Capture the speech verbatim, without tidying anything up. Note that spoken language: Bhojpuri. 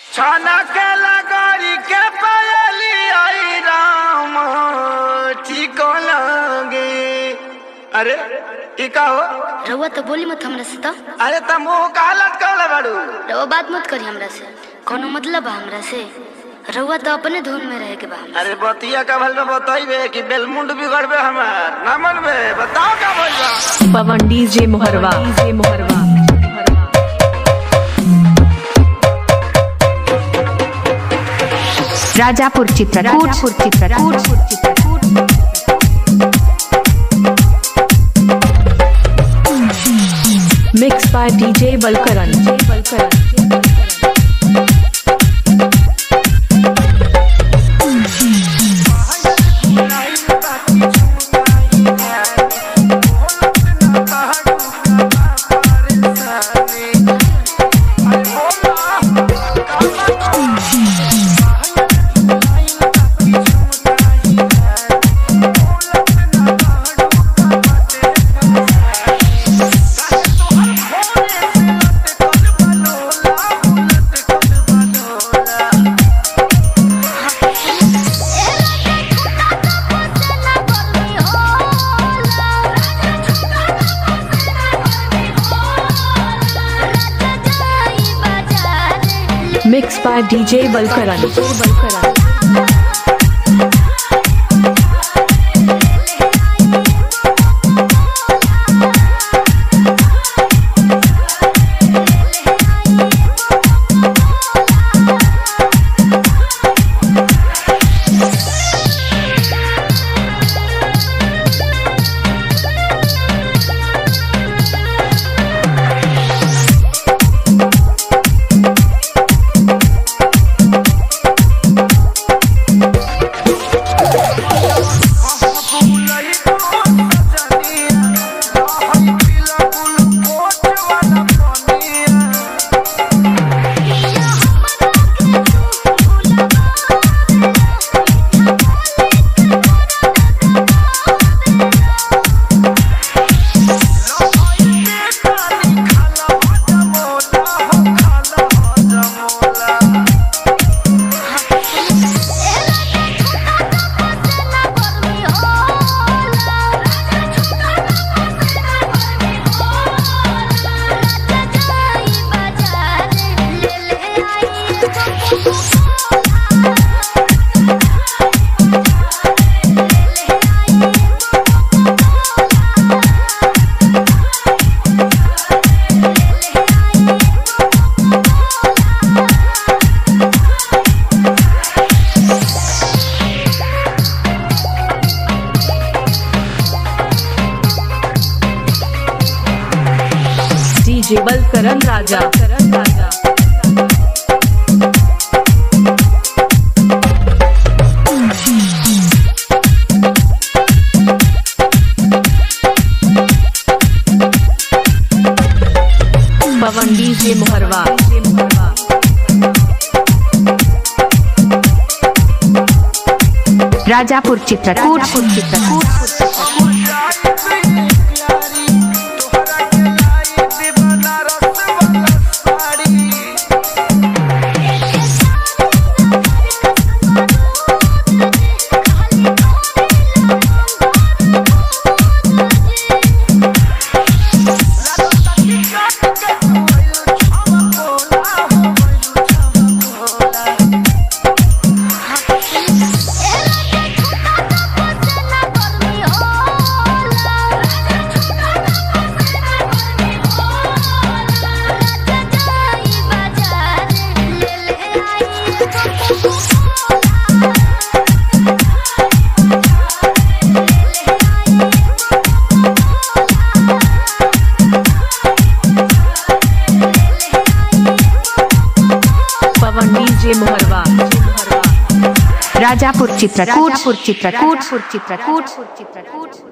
छाना के लगारी के पायली आई राम ठीक लगे। अरे ई का हो रउआ तो बोली मत हमरा से। तो अरे त मुंह का लटकल बाड़ू। रउआ बात मत करी हमरा से, कोनो मतलब बा हमरा से? रउआ तो अपने धुन में रहे के बा। अरे बतिया का भल में बताइबे कि बेलमुंड बिगड़बे हमार ना मनबे। बताओ का बोल बा। Pawan DJ Moharwa DJ Moharwa Rajapur Chitrakoot Chitrakoot Chitrakoot mix by DJ Balkaran Balkaran mix by DJ Balkaran Balkaran DJ Balkaran Raja Karan Raja Pawan DJ Moharwa Rajapur Chitrakoot Chitrakoot Moharwa Rajapur Chitrakoot Chitrakoot Chitrakoot Chitrakoot